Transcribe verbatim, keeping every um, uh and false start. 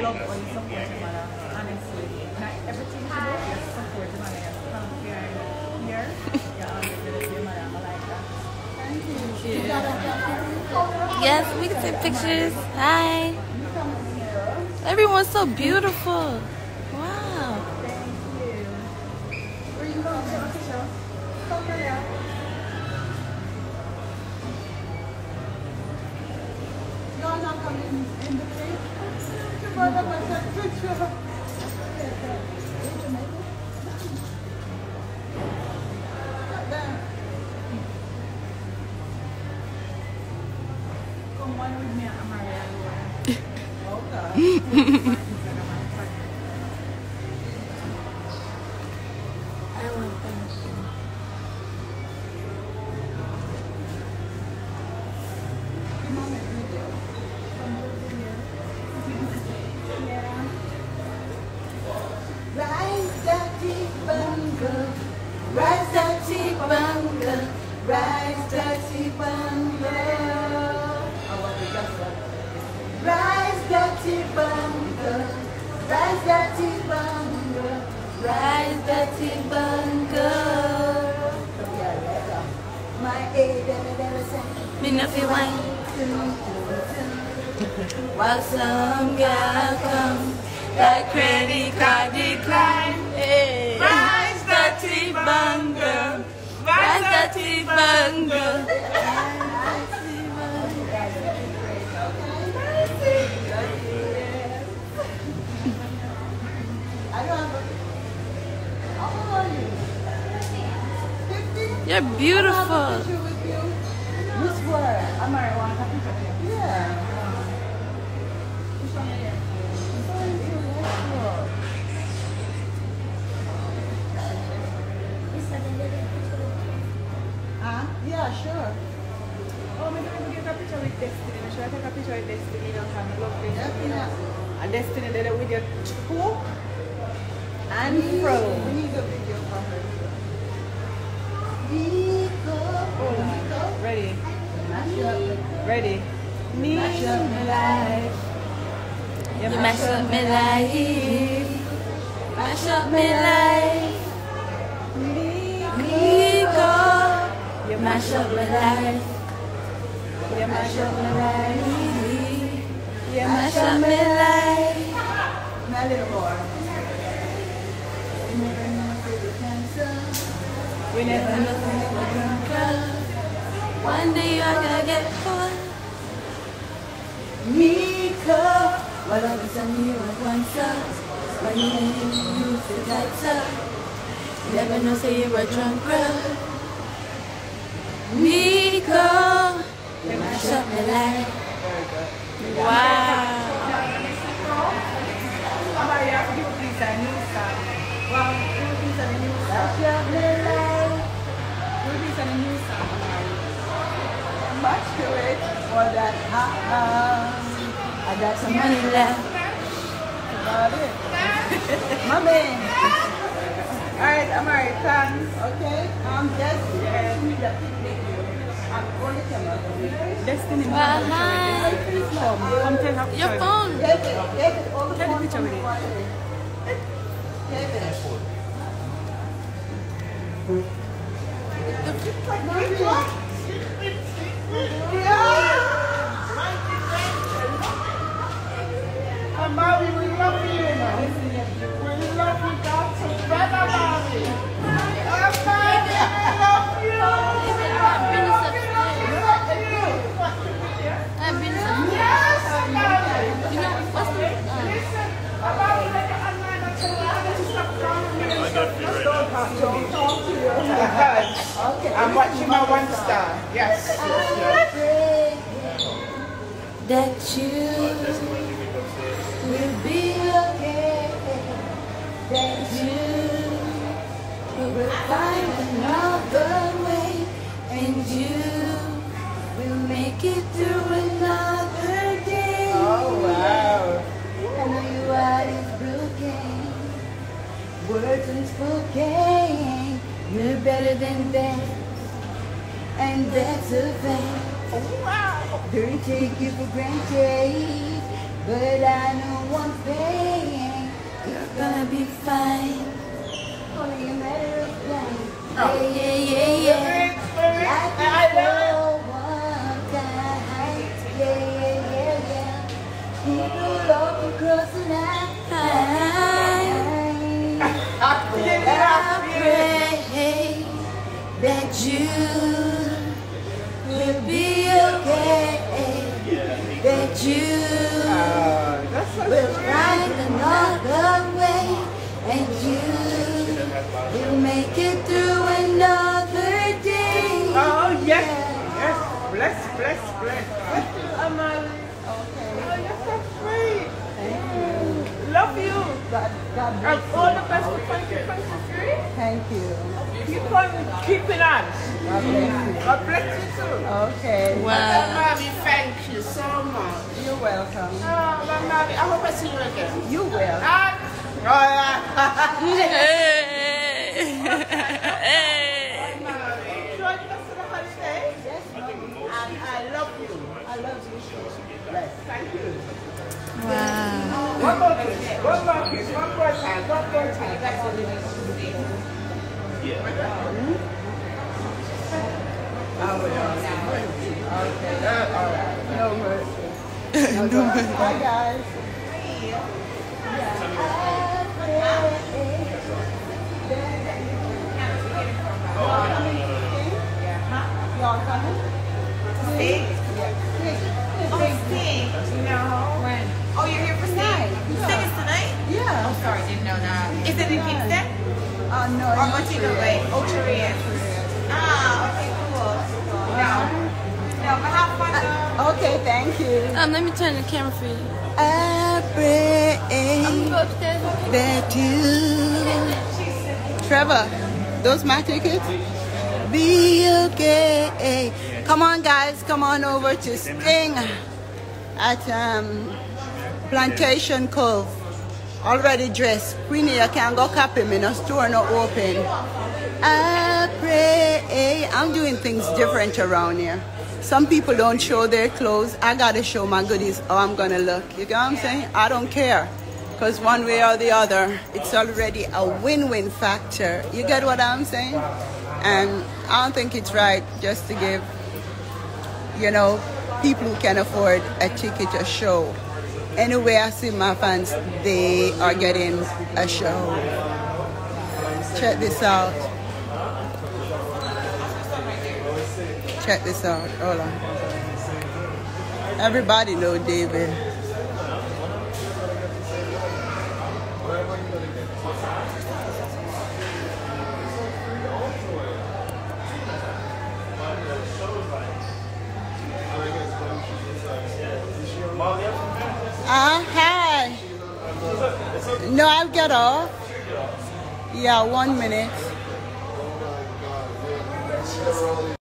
when you support your mother, honestly. Not everything you do, you support your mother. You come here, here, you always with your mother. I like that. Thank you. Yes, we can take pictures. Hi. Everyone's so beautiful. Wow. Thank you. Where you going to take a picture? Come here. No, not coming in the plate. Come on, I'm going to take a picture. In Jamaica? Not there. Come one with me and Amari. Okay. I want them. Rise, dirty bungle, rise, dirty bungle, rise, dirty bungle. Rise, dirty bungle, rise, dirty bungle, rise, dirty bungle. My aid, Me no feel wine. While some girl come, that credit card decline. Hey. Rise, dirty bungle, rise, dirty bungle. You're beautiful. Miss Ward, Amari, want a picture of you? Yeah. Huh? Yeah, sure. Oh, maybe we can get a picture with Destiny. Should I take a picture with Destiny? You know, kind of love Destiny. Yeah. And Destiny did it with your two and fro. We need a video for her. Oh, ready? Ready? Me, mash up my life. You mash up my life. Mash up my life. Nico. You mash up my life. You mash up my life. You mash up my life. A little more. We never know if we cancel. We never know if we're drunk. One day you're gonna get caught. Mika. What all of a sudden you want one song. When you use the lights up. You never know, say you were drunk, girl. Nico, you mash up my life. Wow. Amari, you have to give a piece of new song. Well, give a piece of the new song. Mash up my life. Give a piece of the new song, Amari. Much to it. Or that, uh-uh. I got some money left. About it. My man. Alright, Amari, thanks. Okay? Um, Destiny. I'm going to come up. Destiny. Well, hi. Come, come take a picture. Your phone. David, David, all the Take a phone picture with it. David. Amari, we love you. We love you, Doctor Brother Amari. Amari, we love you. I've been I've been Yes, Amari. You know, what's the... Uh, Listen, Amari, let the online actually stop calling me. Don't talk to me. Don't talk to you. Okay. I'm watching my one star. Yes. that you will be okay, that you will find another way, and you will make it through another day. Oh, wow. I know your heart is broken, words unspoken, you're better than that, and that's a fact. Oh, wow. Don't take you for granted, but I know one thing. be fine. Only a matter of time. Yeah, yeah, yeah, yeah. Like before one time. Yeah, yeah, yeah, yeah. People all across the night. Well, I pray that you will be okay. That you will find another way, and you will make it through another day. Oh, yes. Yes. Bless, bless, bless. Amari. Okay. Oh, you're so sweet. Thank you. Love you. God, God And bless all you. the best for twenty twenty-three. Thank you. Keep on keeping on. God bless you. God bless you too. Okay. Wow. Mommy, thank you so much. You're welcome. Oh, Mommy, I hope I see you again. You will. Ah, oh, yeah. Hey. Enjoy the rest of the holiday. Yes, Mommy. And I love you. I love you too. Bless. Thank you. Wow. One more kiss. One more kiss. One more time. One more time. That's what it is. I will. Okay. All right. No mercy. No mercy. Bye, guys. Y'all coming? Sing? Yeah. Oh, sing. No. When? Oh, you're here for sing? Yeah. Sing is tonight? Yeah. Oh, sorry, didn't know that. Is it in Kingston? Uh, no. Or in Montego Montreal. Bay? Ocho Ah, okay, cool. No. No, but have fun though. Okay, thank you. Um, let me turn the camera for you. I pray that you, Trevor, those my tickets? Be okay. Come on, guys, come on over to Sting at um, Plantation Cove. Already dressed. Queenie, you can go copy me. No store no open. I pray. I'm doing things different around here. Some people don't show their clothes. I gotta show my goodies how I'm gonna look. You get what I'm saying? I don't care. Because one way or the other, it's already a win-win factor. You get what I'm saying? And I don't think it's right just to give, you know, people who can afford a ticket a show. Anyway, I see my fans, they are getting a show. Check this out. Check this out. Hold on. Everybody know David. Ah, uh, hi. No, I'll get off. Yeah, one minute.